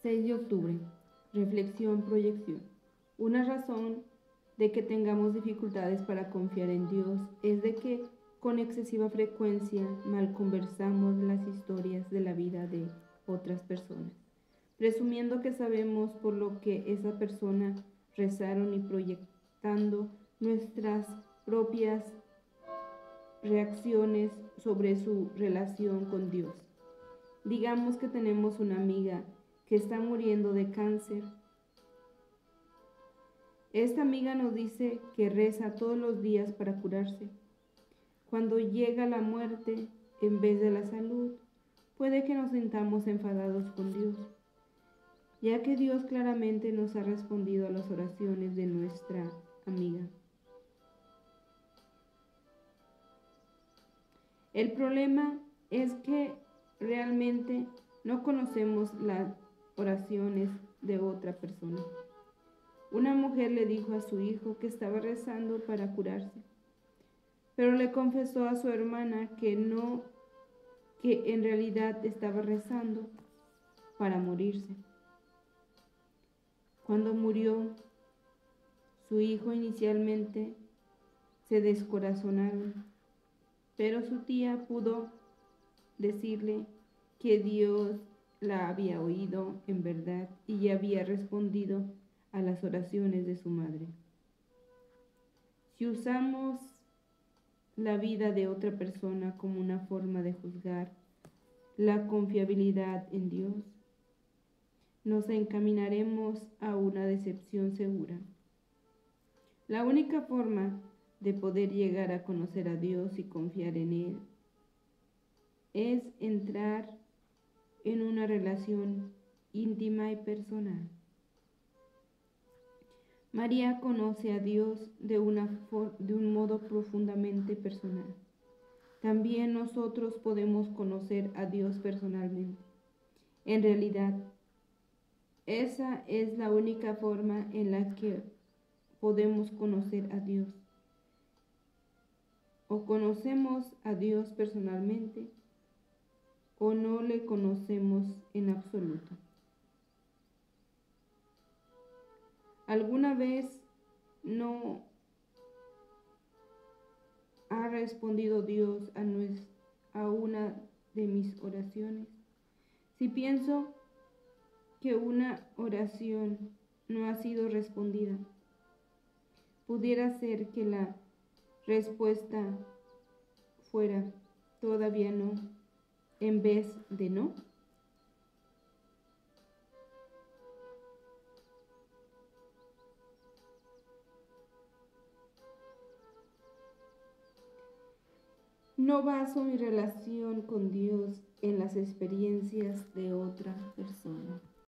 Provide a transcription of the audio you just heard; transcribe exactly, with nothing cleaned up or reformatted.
seis de octubre. Reflexión, proyección. Una razón de que tengamos dificultades para confiar en Dios es de que con excesiva frecuencia malconversamos las historias de la vida de otras personas, presumiendo que sabemos por lo que esa persona rezaron y proyectando nuestras propias reacciones sobre su relación con Dios. Digamos que tenemos una amiga que está muriendo de cáncer. Esta amiga nos dice que reza todos los días para curarse. Cuando llega la muerte en vez de la salud, puede que nos sintamos enfadados con Dios, ya que Dios claramente nos ha respondido a las oraciones de nuestra amiga. El problema es que realmente no conocemos las oraciones de otra persona. Una mujer le dijo a su hijo que estaba rezando para curarse, pero le confesó a su hermana que no, que en realidad estaba rezando para morirse. Cuando murió, su hijo inicialmente se descorazonaron, pero su tía pudo decirle que Dios la había oído en verdad y había respondido a las oraciones de su madre. Si usamos la vida de otra persona como una forma de juzgar la confiabilidad en Dios, nos encaminaremos a una decepción segura. La única forma de poder llegar a conocer a Dios y confiar en Él es entrar en una relación íntima y personal. María conoce a Dios de, una de un modo profundamente personal. También nosotros podemos conocer a Dios personalmente. En realidad, esa es la única forma en la que podemos conocer a Dios. O conocemos a Dios personalmente o no le conocemos en absoluto. ¿Alguna vez no ha respondido Dios a, nuestra, a una de mis oraciones? Si pienso que una oración no ha sido respondida, pudiera ser que la respuesta fuera todavía no, en vez de no. No baso mi relación con Dios en las experiencias de otra persona.